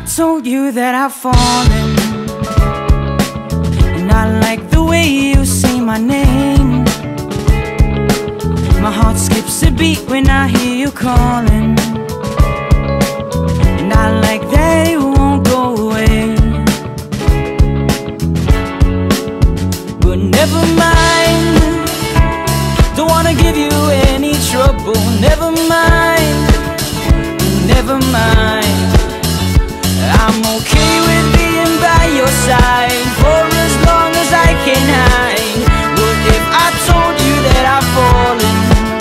told you that I've fallen, and I like the way you say my name. My heart skips a beat when I hear you calling, and I like that it won't go away. But never mind, don't wanna give you any trouble. Never mind, never mind, I'm okay with being by your side for as long as I can hide. What if I told you that I've fallen?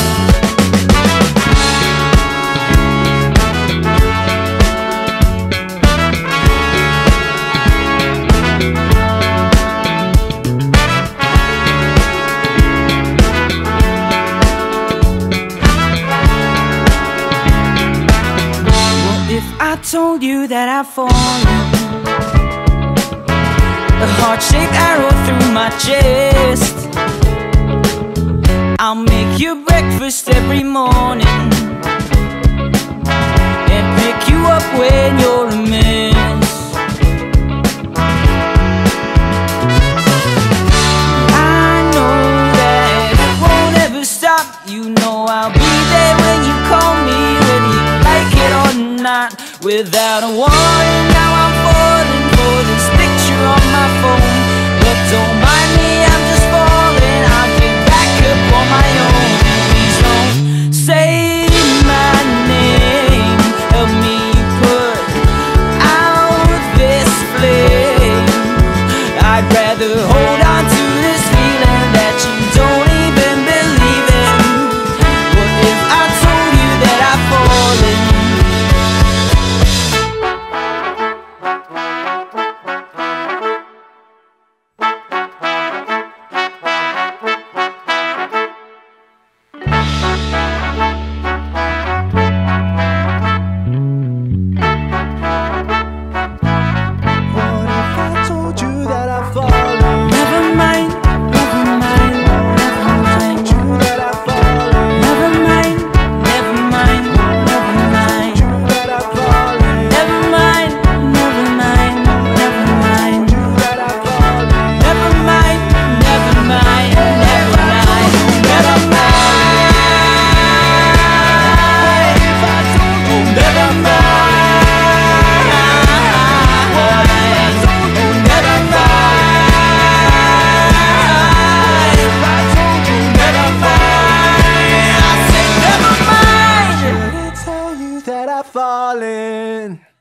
I told you that I've fallen, a heart-shaped arrow through my chest. I'll make you breakfast every morning and pick you up when you're a mess. I know that it won't ever stop. You know I'll be there when you call me, whether you like it or not. Without a warning, now I'm falling for this picture on my phone. But don't mind me, I'm just falling. I'll get back up on my own. Please don't say my name, help me put out this flame. I'd rather hold on to this feeling that you don't even believe in. What if I told you that I've fallen? Falling.